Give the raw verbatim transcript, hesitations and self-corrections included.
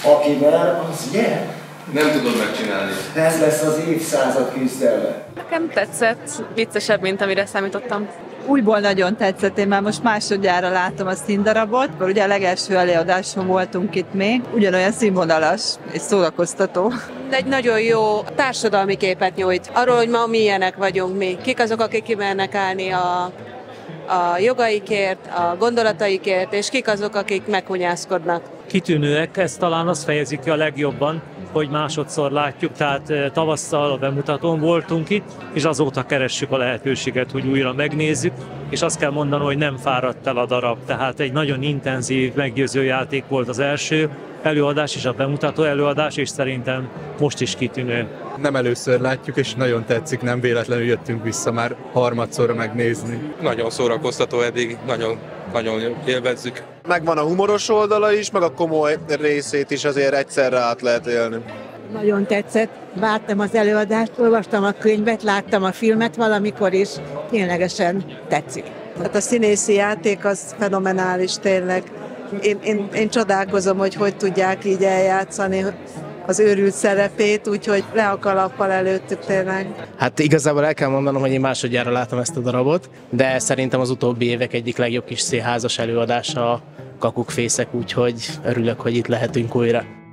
Aki ver, az nyer. Nem tudod megcsinálni. Ez lesz az évszázad küzdelme. Nekem tetszett, viccesebb, mint amire számítottam. Újból nagyon tetszett, én már most másodjára látom a színdarabot, mert ugye a legelső előadáson voltunk itt még, ugyanolyan színvonalas és szórakoztató. Egy nagyon jó társadalmi képet nyújt arról, hogy ma milyenek vagyunk mi. Kik azok, akik kimernek állni a, a jogaikért, a gondolataikért, és kik azok, akik meghunyászkodnak. Kitűnőek, ez talán azt fejezik ki a legjobban, hogy másodszor látjuk, tehát tavasszal a bemutatón voltunk itt, és azóta keressük a lehetőséget, hogy újra megnézzük, és azt kell mondanom, hogy nem fáradt el a darab, tehát egy nagyon intenzív, meggyőző játék volt az első előadás és a bemutató előadás, és szerintem most is kitűnő. Nem először látjuk, és nagyon tetszik, nem véletlenül jöttünk vissza már harmadszorra megnézni. Nagyon szórakoztató eddig, nagyon, nagyon élvezzük. Megvan a humoros oldala is, meg a komoly részét is azért egyszerre át lehet élni. Nagyon tetszett, vártam az előadást, olvastam a könyvet, láttam a filmet valamikor is, ténylegesen tetszik. Hát a színészi játék az fenomenális tényleg. Én, én, én csodálkozom, hogy hogy tudják így eljátszani az őrült szerepét, úgyhogy le a kalappal előttük tényleg. Hát igazából el kell mondanom, hogy én másodjára látom ezt a darabot, de szerintem az utóbbi évek egyik legjobb kis színházas előadása a Kakukfészek, úgyhogy örülök, hogy itt lehetünk újra.